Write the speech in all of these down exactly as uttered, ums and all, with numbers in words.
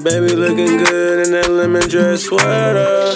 Baby looking good in that lemon dress sweater.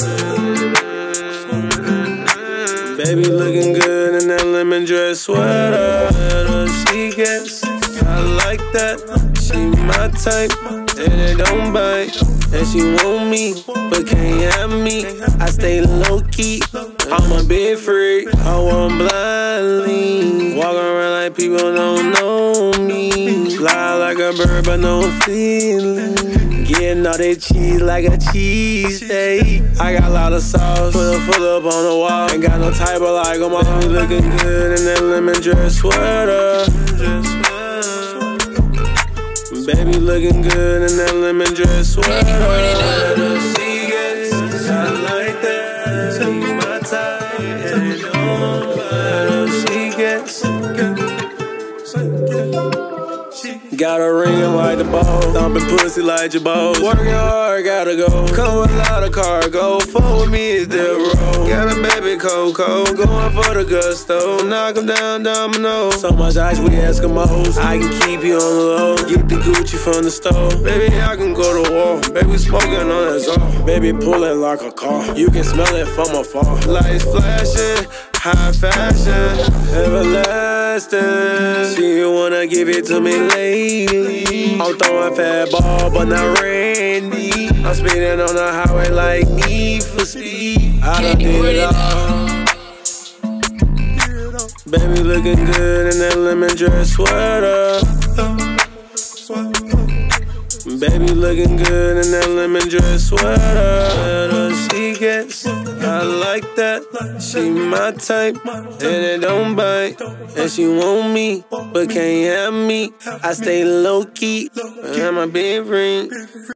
Baby looking good in that lemon dress sweater. She gets, I like that. She my type, and it don't bite. And she want me, but can't have me. I stay low key, I'm a big freak. I want blindly, walk around like people don't know me. Fly like a bird, but no feeling. Getting all that cheese like a cheesesteak. I got a lot of sauce, put a foot up on the wall. Ain't got no type of like on my own. Looking good in that lemon dress sweater. Baby looking good in that lemon dress sweater. She gets, I like that. She my type, and it don't matter. She gets, got her ringing like the ball, thumping pussy like your balls. Working hard, gotta go. Come with a lot of cargo. Fuck with me is the road. Got a baby Coco, going for the gusto. Knock 'em down, domino. So much ice, we Eskimos. I can keep you on the low. Get the Gucci from the store. Baby, I can go to war. Baby, smoking on that zone. Baby, pulling like a car. You can smell it from afar. Lights flashing, high fashion, everlasting. She wanna give it to me lately. I'm throwing fat ball, but not Randy. I'm speeding on the highway like Need for Speed. I done did it all. Baby looking good in that lemon dress sweater. Baby looking good in that lemon dress sweater. She gets, I like that. She my type, and it don't bite. And she want me, but can't have me. I stay low key, and I'm a big ring.